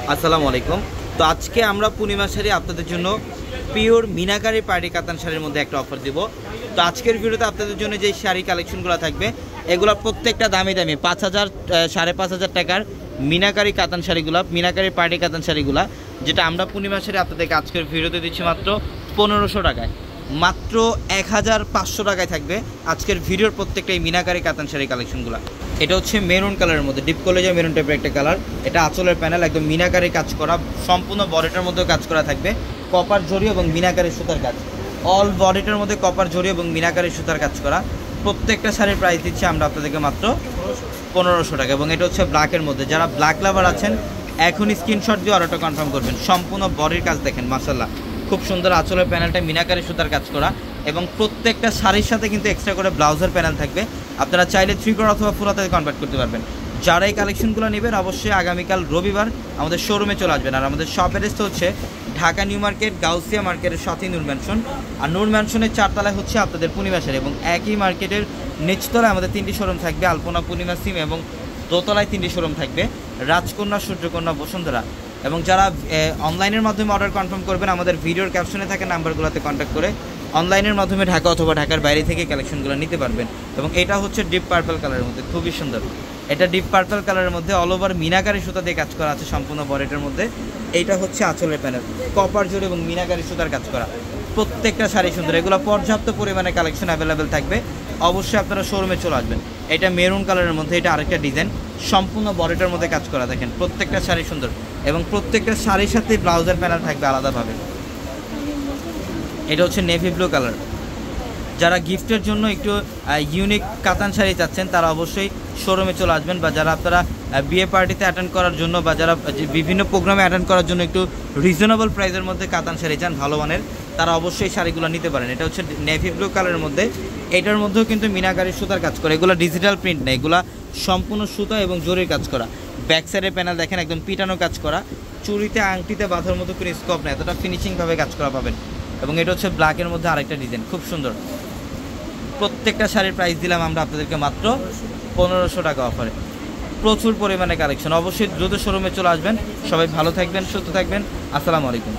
আসসালামু আলাইকুম। তো আজকে আমরা পূর্ণিমা শাড়ি আপনাদের জন্য পিওর মিনাকারি পার্টি কাতান শাড়ির মধ্যে একটা অফার দিব। তো আজকের ভিডিওতে আপনাদের জন্য যে শাড়ি কালেকশনগুলো থাকবে এগুলো প্রত্যেকটা দামি ৫,০০০ ৫,৫০০ টাকার মিনাকারি কাতান শাড়িগুলো, মিনাকারি পার্টি কাতান শাড়িগুলো, যেটা আমরা পূর্ণিমা শাড়ি আপনাদেরকে আজকের ভিডিওতে দিচ্ছি মাত্র ১৫০০ টাকায়, মাত্র ১,৫০০ টাকায় থাকবে আজকের ভিডিওর প্রত্যেকটা এই মিনাকারি কাতান শাড়ি কালেকশনগুলো। এটা হচ্ছে মেরুন কালারের মধ্যে, ডিপ কলেজা মেরুন টাইপের একটা কালার। এটা আঁচলের প্যানেল একদম মিনাকারি কাজ করা, সম্পূর্ণ বডিটার মধ্যে কাজ করা থাকবে কপার জরি এবং মিনাকারি সুতার কাজ। অল বডিটার মধ্যে কপার জরি এবং মিনাকারি সুতার কাজ করা। প্রত্যেকটা শাড়ির প্রাইস দিচ্ছি আমরা আপনাদেরকে মাত্র ১৫০০ টাকা। এবং এটা হচ্ছে ব্ল্যাকের মধ্যে, যারা ব্ল্যাক লাভার আছেন এখনই স্ক্রিনশট দিয়ে অর্ডারটা কনফার্ম করবেন। সম্পূর্ণ বডির কাজ দেখেন মাশাআল্লাহ, খুব সুন্দর। আঁচলের প্যানেলটা মিনাকারি সুতার কাজ করা এবং প্রত্যেকটা শাড়ির সাথে কিন্তু এক্সট্রা করে ব্লাউজের প্যানেল থাকবে। আপনারা চাইলে 3/4 অথবা ফুল হাতে কনভার্ট করতে পারবেন। যারা এই কালেকশনগুলো নেবেন অবশ্যই আগামীকাল রবিবার আমাদের শোরুমে চলে আসবেন। আর আমাদের শপ অ্যাড্রেসটা হচ্ছে ঢাকা নিউ মার্কেট, গাউসিয়া মার্কেটের সাথেই নূর ম্যানশন। আর নূর ম্যানশনের ৪ তলায় হচ্ছে আপনাদের পূর্ণিমা শাড়ি, এবং একই মার্কেটের নিচতলায় আমাদের 3টি শোরুম থাকবে, আলপনা, পূর্ণিমা সিম, এবং দোতলায় 3টি শোরুম থাকবে, রাজকন্যা, সূর্যকন্যা, বসুন্ধরা। এবং যারা অনলাইনের মাধ্যমে অর্ডার কনফার্ম করবেন আমাদের ভিডিওর ক্যাপশনে থাকা নাম্বারগুলোতে কন্ট্যাক্ট করে অনলাইনের মাধ্যমে ঢাকা অথবা ঢাকার বাইরে থেকে কালেকশনগুলো নিতে পারবেন। এবং এটা হচ্ছে ডিপ পার্পল কালারের মধ্যে, খুবই সুন্দর। এটা ডিপ পার্পল কালারের মধ্যে অল ওভার মিনাকারি সুতা দিয়ে কাজ করা আছে সম্পূর্ণ বডিটার মধ্যে। এইটা হচ্ছে আঁচলের প্যানেল, কপার জরি এবং মিনাকারি সুতার কাজ করা। প্রত্যেকটা শাড়ি সুন্দর, এগুলো পর্যাপ্ত পরিমাণে কালেকশন অ্যাভেলেবেল থাকবে। অবশ্যই আপনারা শোরুমে চলে আসবেন। এটা মেরুন কালারের মধ্যে, এটা আরেকটা ডিজাইন, সম্পূর্ণ বডিটার মধ্যে কাজ করা। দেখেন প্রত্যেকটা শাড়ি সুন্দর এবং প্রত্যেকটা শাড়ির সাথে ব্লাউজের প্যানেল থাকবে আলাদাভাবে। এটা হচ্ছে নেভি ব্লু কালার। যারা গিফটের জন্য একটু ইউনিক কাতান শাড়ি চাচ্ছেন তারা অবশ্যই শোরুমে চলে আসবেন। বা যারা আপনারা বিয়ে পার্টিতে অ্যাটেন্ড করার জন্য বা যারা বিভিন্ন প্রোগ্রামে অ্যাটেন্ড করার জন্য একটু রিজনেবল প্রাইসের মধ্যে কাতান শাড়ি চান ভালো মানের, তারা অবশ্যই শাড়িগুলো নিতে পারেন। এটা হচ্ছে নেভি ব্লু কালারের মধ্যে, এটার মধ্যেও কিন্তু মিনাকারি সুতার কাজ করে। এগুলো ডিজিটাল প্রিন্ট নেই, এগুলো সম্পূর্ণ সুতা এবং জরির কাজ করা। ব্যাক সাইডের প্যানেল দেখেন একদম পিটানো কাজ করা, চুড়িতে আংটিতে বাঁধার মতো কোনো স্কোপ নেই, এতটা ফিনিশিংভাবে কাজ করা পাবেন। এবং এটা হচ্ছে ব্ল্যাকের মধ্যে আরেকটা ডিজাইন, খুব সুন্দর। প্রত্যেকটা শাড়ির প্রাইস দিলাম আমরা আপনাদেরকে মাত্র ১৫০০ টাকা অফারে। প্রচুর পরিমাণে কালেকশন, অবশ্যই দ্রুত শোরুমে চলে আসবেন। সবাই ভালো থাকবেন, সুস্থ থাকবেন। আসসালামু আলাইকুম।